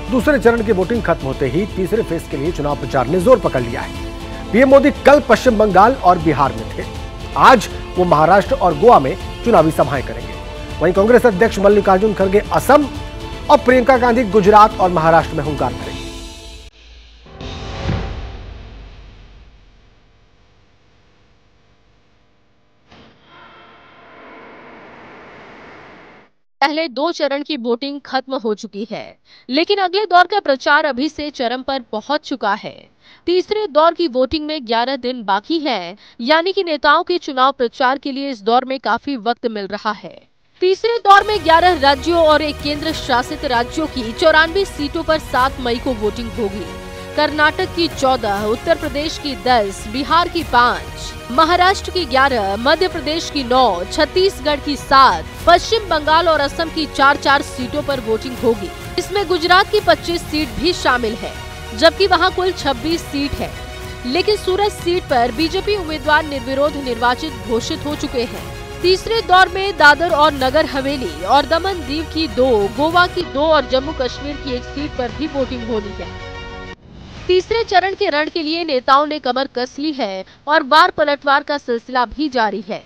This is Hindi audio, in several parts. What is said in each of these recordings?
दूसरे चरण की वोटिंग खत्म होते ही तीसरे फेज के लिए चुनाव प्रचार ने जोर पकड़ लिया है। पीएम मोदी कल पश्चिम बंगाल और बिहार में थे। आज वो महाराष्ट्र और गोवा में चुनावी सभाएं करेंगे। वहीं कांग्रेस अध्यक्ष मल्लिकार्जुन खड़गे असम और प्रियंका गांधी गुजरात और महाराष्ट्र में हुंकार भरेंगे। पहले 2 चरण की वोटिंग खत्म हो चुकी है, लेकिन अगले दौर का प्रचार अभी से चरम पर पहुंच चुका है। तीसरे दौर की वोटिंग में 11 दिन बाकी है, यानी कि नेताओं के चुनाव प्रचार के लिए इस दौर में काफी वक्त मिल रहा है। तीसरे दौर में 11 राज्यों और एक केंद्र शासित राज्यों की 94 सीटों पर 7 मई को वोटिंग होगी। कर्नाटक की 14, उत्तर प्रदेश की 10, बिहार की 5, महाराष्ट्र की 11, मध्य प्रदेश की 9, छत्तीसगढ़ की 7, पश्चिम बंगाल और असम की 4-4 सीटों पर वोटिंग होगी। इसमें गुजरात की 25 सीट भी शामिल है, जबकि वहां कुल 26 सीट है। लेकिन सूरत सीट पर बीजेपी उम्मीदवार निर्विरोध निर्वाचित घोषित हो चुके हैं। तीसरे दौर में दादर और नगर हवेली और दमन दीव की 2, गोवा की 2 और जम्मू कश्मीर की 1 सीट पर भी वोटिंग होनी है। तीसरे चरण के रण के लिए नेताओं ने कमर कस ली है और बार पलटवार का सिलसिला भी जारी है।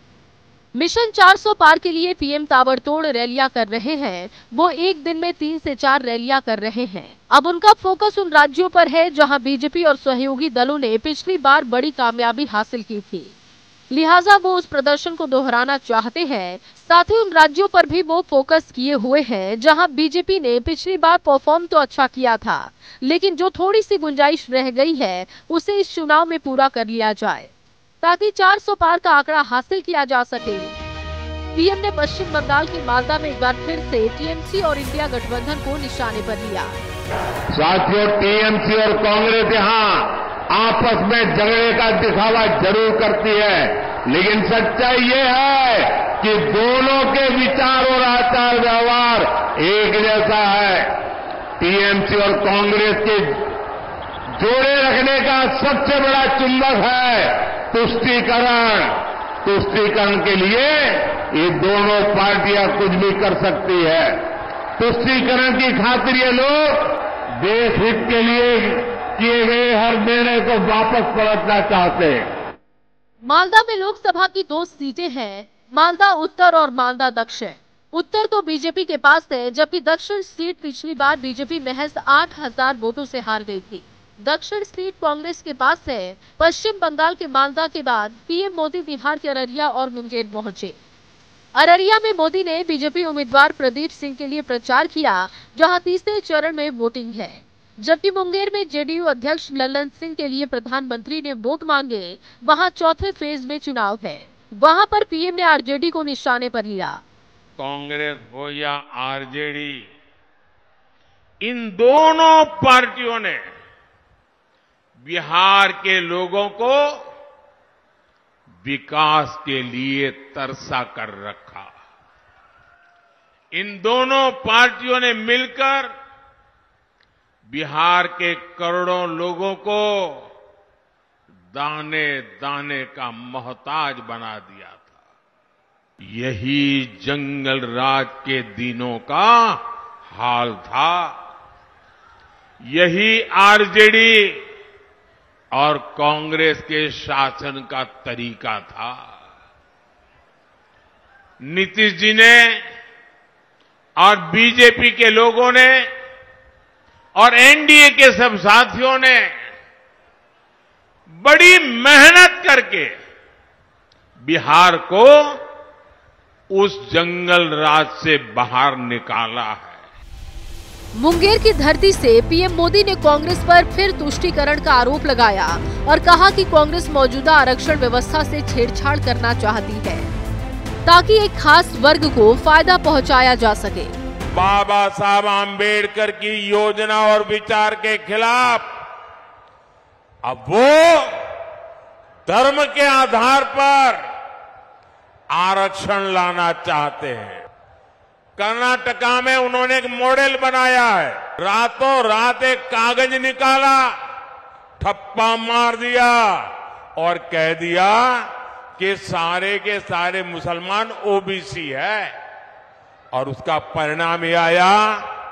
मिशन 400 पार के लिए पीएम ताबड़तोड़ रैलियां कर रहे हैं। वो एक दिन में 3 से 4 रैलियां कर रहे हैं। अब उनका फोकस उन राज्यों पर है जहां बीजेपी और सहयोगी दलों ने पिछली बार बड़ी कामयाबी हासिल की थी, लिहाजा वो उस प्रदर्शन को दोहराना चाहते हैं। साथ ही उन राज्यों पर भी वो फोकस किए हुए हैं जहां बीजेपी ने पिछली बार परफॉर्म तो अच्छा किया था, लेकिन जो थोड़ी सी गुंजाइश रह गई है उसे इस चुनाव में पूरा कर लिया जाए, ताकि 400 पार का आंकड़ा हासिल किया जा सके। पीएम ने पश्चिम बंगाल की मालदा में एक बार फिर से टीएमसी और इंडिया गठबंधन को निशाने पर लिया। साथियों, टीएमसी और कांग्रेस यहाँ आपस में झगड़े का दिखावा जरूर करती है, लेकिन सच्चाई ये है कि दोनों के विचार और आचार व्यवहार एक जैसा है। टीएमसी और कांग्रेस के जोड़े रखने का सबसे बड़ा चुंबक है तुष्टीकरण। तुष्टीकरण के लिए ये दोनों पार्टियां कुछ भी कर सकती है। तुष्टीकरण की खातिर ये लोग देश हित के लिए किए गए हर निर्णय को वापस पलटना चाहते हैं। मालदा में लोकसभा की 2 सीटें हैं, मालदा उत्तर और मालदा दक्षिण। उत्तर तो बीजेपी के पास है, जबकि दक्षिण सीट पिछली बार बीजेपी महज 8,000 वोटों से हार गई थी। दक्षिण सीट कांग्रेस के पास है। पश्चिम बंगाल के मालदा के बाद पीएम मोदी बिहार के अररिया और मुंगेर पहुंचे। अररिया में मोदी ने बीजेपी उम्मीदवार प्रदीप सिंह के लिए प्रचार किया, जहां तीसरे चरण में वोटिंग है, जबकि मुंगेर में जेडीयू अध्यक्ष ललन सिंह के लिए प्रधानमंत्री ने वोट मांगे। वहां चौथे फेज में चुनाव है, वहां पर पीएम ने आरजेडी को निशाने पर लिया। कांग्रेस हो या आरजेडी, इन दोनों पार्टियों ने बिहार के लोगों को विकास के लिए तरसा कर रखा। इन दोनों पार्टियों ने मिलकर बिहार के करोड़ों लोगों को दाने दाने का मोहताज बना दिया था। यही जंगल राज के दिनों का हाल था। यही आरजेडी और कांग्रेस के शासन का तरीका था। नीतीश जी ने और बीजेपी के लोगों ने और एनडीए के सब साथियों ने बड़ी मेहनत करके बिहार को उस जंगल राज से बाहर निकाला है। मुंगेर की धरती से पीएम मोदी ने कांग्रेस पर फिर तुष्टीकरण का आरोप लगाया और कहा कि कांग्रेस मौजूदा आरक्षण व्यवस्था से छेड़छाड़ करना चाहती है, ताकि एक खास वर्ग को फायदा पहुंचाया जा सके। बाबा साहब आम्बेडकर की योजना और विचार के खिलाफ अब वो धर्म के आधार पर आरक्षण लाना चाहते हैं। कर्नाटका में उन्होंने एक मॉडल बनाया है। रातों रात एक कागज निकाला, ठप्पा मार दिया और कह दिया कि सारे के सारे मुसलमान ओबीसी है, और उसका परिणाम ये आया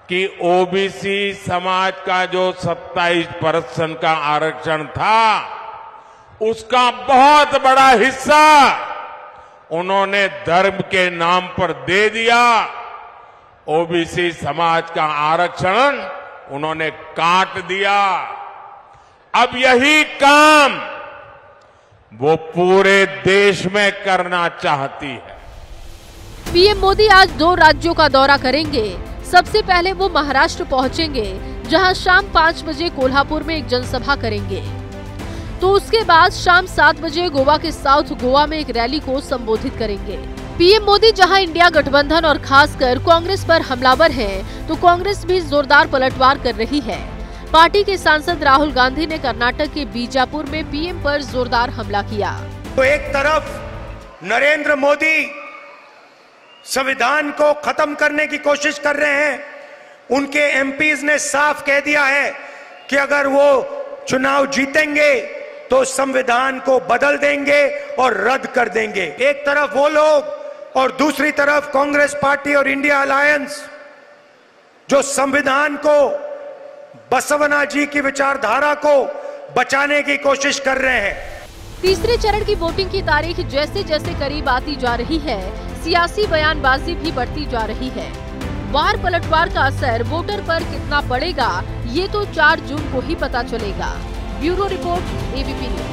कि ओबीसी समाज का जो 27% का आरक्षण था, उसका बहुत बड़ा हिस्सा उन्होंने धर्म के नाम पर दे दिया। ओबीसी समाज का आरक्षण उन्होंने काट दिया। अब यही काम वो पूरे देश में करना चाहती है। पीएम मोदी आज 2 राज्यों का दौरा करेंगे। सबसे पहले वो महाराष्ट्र पहुंचेंगे, जहां शाम 5 बजे कोल्हापुर में एक जनसभा करेंगे। तो उसके बाद शाम 7 बजे गोवा के साउथ गोवा में एक रैली को संबोधित करेंगे। पीएम मोदी जहां इंडिया गठबंधन और खासकर कांग्रेस पर हमलावर हैं, तो कांग्रेस भी जोरदार पलटवार कर रही है। पार्टी के सांसद राहुल गांधी ने कर्नाटक के बीजापुर में पीएम पर जोरदार हमला किया। तो एक तरफ नरेंद्र मोदी संविधान को खत्म करने की कोशिश कर रहे हैं। उनके एमपीज ने साफ कह दिया है कि अगर वो चुनाव जीतेंगे तो संविधान को बदल देंगे और रद्द कर देंगे। एक तरफ वो लोग और दूसरी तरफ कांग्रेस पार्टी और इंडिया अलायंस जो संविधान को, बसवना जी की विचारधारा को बचाने की कोशिश कर रहे हैं। तीसरे चरण की वोटिंग की तारीख जैसे जैसे करीब आती जा रही है, सियासी बयानबाजी भी बढ़ती जा रही है। वार पलटवार का असर वोटर पर कितना पड़ेगा, ये तो 4 जून को ही पता चलेगा। Bureau report, ABP news.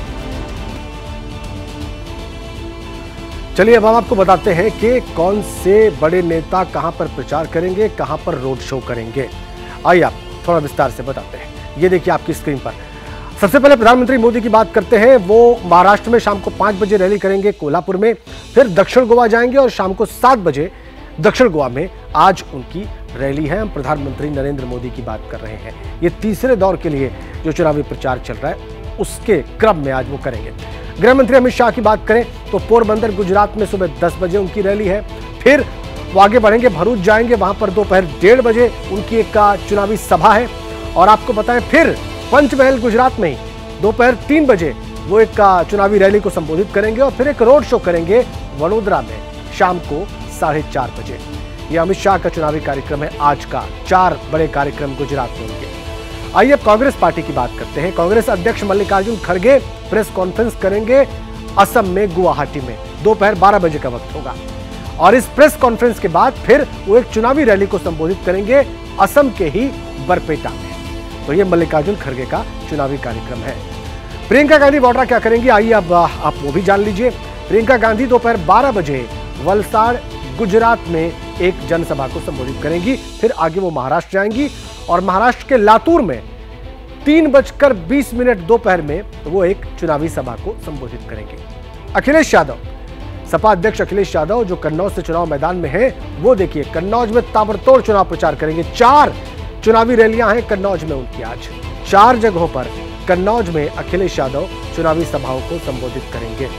चलिए अब हम आपको बताते हैं कि कौन से बड़े नेता कहां पर प्रचार करेंगे, कहां पर रोड शो करेंगे। आइए आप थोड़ा विस्तार से बताते हैं। ये देखिए आपकी स्क्रीन पर। सबसे पहले प्रधानमंत्री मोदी की बात करते हैं। वो महाराष्ट्र में शाम को 5 बजे रैली करेंगे कोल्हापुर में, फिर दक्षिण गोवा जाएंगे और शाम को 7 बजे दक्षिण गोवा में आज उनकी रैली है। हम प्रधानमंत्री नरेंद्र मोदी की बात कर रहे हैं। ये तीसरे दौर के लिए जो चुनावी प्रचार चल रहा है, उसके क्रम में आज वो करेंगे। गृह मंत्री अमित शाह की बात करें तो पोरबंदर गुजरात में सुबह 10 बजे उनकी रैली है। फिर वो आगे बढ़ेंगे, भरूच जाएंगे, वहां पर दोपहर 1:30 बजे उनकी एक चुनावी सभा है। और आपको बताएं फिर पंचमहल गुजरात में ही दोपहर 3 बजे वो एक चुनावी रैली को संबोधित करेंगे और फिर एक रोड शो करेंगे वडोदरा में शाम को 4:30 बजे। यह अमित शाह का चुनावी कार्यक्रम है आज का। 4 बड़े कार्यक्रम गुजरात में उनके। आइए अब कांग्रेस पार्टी की बात करते हैं। कांग्रेस अध्यक्ष मल्लिकार्जुन खड़गे प्रेस कॉन्फ्रेंस करेंगे असम में गुवाहाटी में, दोपहर 12 बजे का वक्त होगा। और इस प्रेस कॉन्फ्रेंस के बाद फिर वो एक चुनावी रैली को संबोधित करेंगे असम के ही बरपेटा में। तो ये मल्लिकार्जुन खड़गे का चुनावी कार्यक्रम है। प्रियंका गांधी वाड्रा क्या करेंगी, आइए अब आप वो भी जान लीजिए। प्रियंका गांधी दोपहर 12 बजे वलसाड़ गुजरात में एक जनसभा को संबोधित करेंगी। फिर आगे वो महाराष्ट्र जाएंगी और महाराष्ट्र के लातूर में 3:20 दोपहर में वो एक चुनावी सभा को संबोधित करेंगे। अखिलेश यादव, सपा अध्यक्ष अखिलेश यादव जो कन्नौज से चुनाव मैदान में है, वो देखिए कन्नौज में ताबड़तोड़ चुनाव प्रचार करेंगे। 4 चुनावी रैलियां हैं कन्नौज में उनकी आज। 4 जगहों पर कन्नौज में अखिलेश यादव चुनावी सभाओं को संबोधित करेंगे।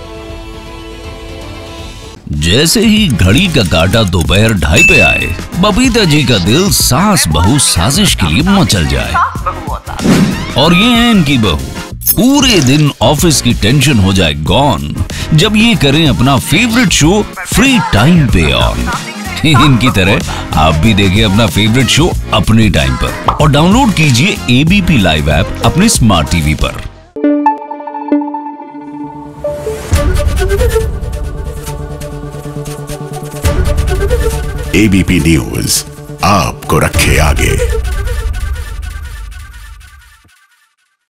जैसे ही घड़ी का काटा दोपहर 2:30 पे आए, बबीता जी का दिल सास बहू साजिश के लिए मचल जाए। और ये है इनकी बहू, पूरे दिन ऑफिस की टेंशन हो जाए गॉन जब ये करें अपना फेवरेट शो फ्री टाइम पे ऑन। इनकी तरह आप भी देखें अपना फेवरेट शो अपने टाइम पर और डाउनलोड कीजिए एबीपी लाइव ऐप अपने स्मार्ट टीवी पर। एबीपी न्यूज आपको रखे आगे।